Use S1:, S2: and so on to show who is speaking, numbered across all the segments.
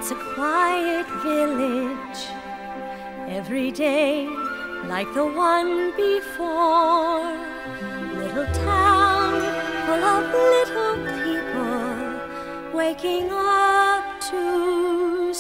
S1: It's a quiet village, every day like the one before. Little town full of little people waking up to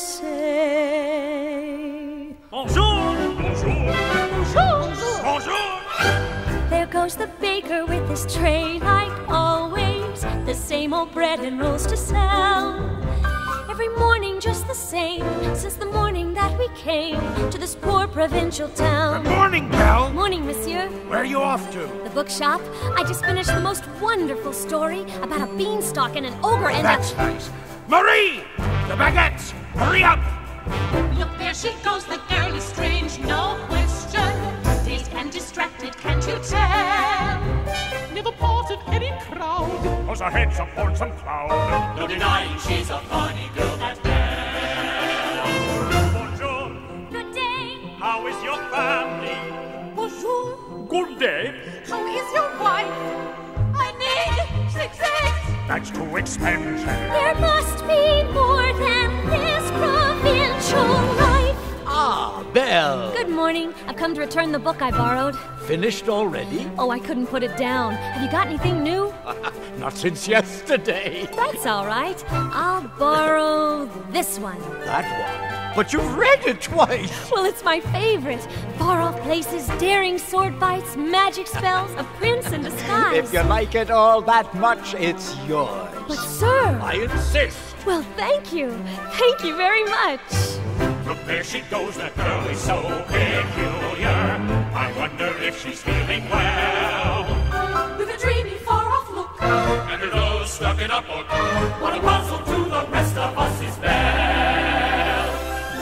S1: say
S2: Bonjour! Bonjour!
S1: Bonjour!
S2: Bonjour!
S1: There goes the baker with his tray like always, the same old bread and rolls to sell. Every morning just the same, since the morning that we came to this poor provincial town.
S2: Good morning, Belle.
S1: Morning, monsieur.
S2: Where are you off to?
S1: The bookshop. I just finished the most wonderful story about a beanstalk and an ogre and
S2: That's nice. Marie! The baguettes! Hurry up!
S3: Look, there she goes, the girl is strange, no question. Dazed and distracted, can't you tell? Never part of any crowd.
S2: Cause her head's upon some cloud.
S3: No denying she's a funny girl, that Belle.
S2: Bonjour!
S1: Good day.
S2: How is your family?
S3: Bonjour,
S2: Good day.
S3: how is your wife? I need 6 eggs.
S2: That's too expensive.
S1: There must be more than this provincial life.
S4: Ah, Belle.
S1: Good morning. I've come to return the book I borrowed.
S4: Finished already?
S1: Oh, I couldn't put it down. Have you got anything new?
S4: Not since yesterday.
S1: That's all right. I'll borrow this one.
S4: That one. But you've read it twice.
S1: Well, it's my favorite. Far-off places, daring sword fights, magic spells, a prince in disguise.
S4: If you like it all that much, it's yours.
S1: But, sir...
S4: I insist.
S1: Well, thank you. Thank you very much.
S2: Look, there she goes, that girl is so peculiar. I wonder if she's feeling well.
S3: With a dreamy, far-off look,
S2: And her nose stuck in a book.
S3: what a puzzle to the rest of us is Belle.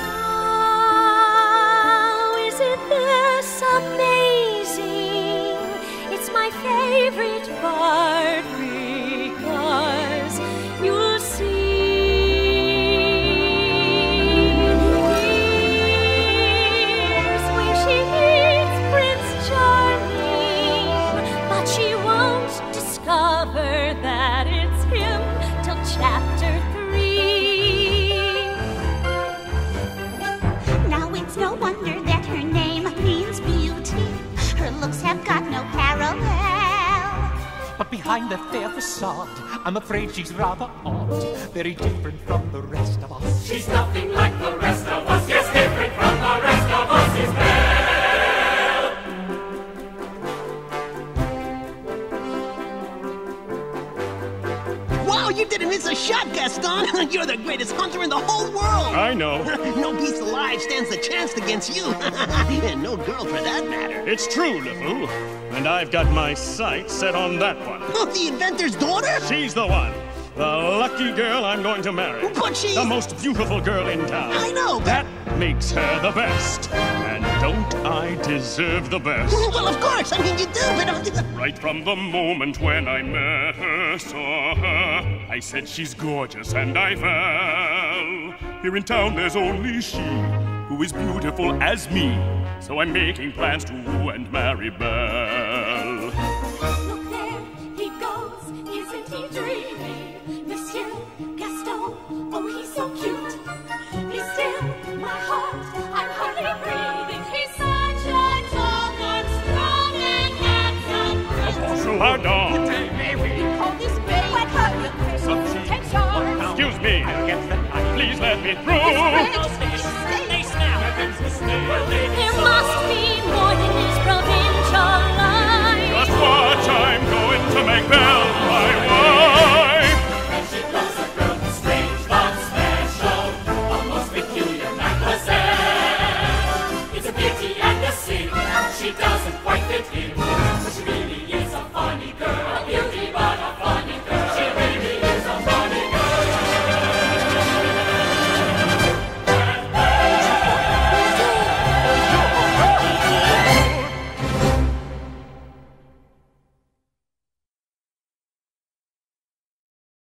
S1: Oh, isn't this amazing? It's my favorite part because you'll see. Here's where she meets Prince Charming, but she won't discover that it's him till chapter 3.
S5: Now it's no wonder that her name means beauty. Her looks have got no parallel.
S6: But behind that fair facade, I'm afraid she's rather odd. Very different from the rest of us.
S3: She's nothing like the rest of us. Yes, different from the rest of us is Belle.
S7: Wow, you didn't miss a shot, Gaston! You're the greatest hunter in the whole world!
S2: I know.
S7: No beast alive stands a chance against you! And no girl for that matter.
S2: It's true, LeFou. And I've got my sights set on that one.
S7: Oh, the inventor's daughter?
S2: She's the one. The lucky girl I'm going to marry.
S7: But she's...
S2: The most beautiful girl in town.
S7: I know, but...
S2: That makes her the best. And don't I deserve the best?
S7: Well, of course, I mean, you do, but...
S2: Right from the moment when I met her, saw her, I said she's gorgeous and I fell. Here in town there's only she who is beautiful as me. So I'm making plans to woo and marry Belle.
S3: Look, there he goes, isn't he dreamy? Monsieur Gaston, oh, he's so cute. He's still my heart, I'm hardly breathing. He's such a tall and strong and handsome prince.
S2: Pardon.
S3: Call this baby. What hurt? Take charge.
S2: Excuse me. Please let me through.
S3: Stay now.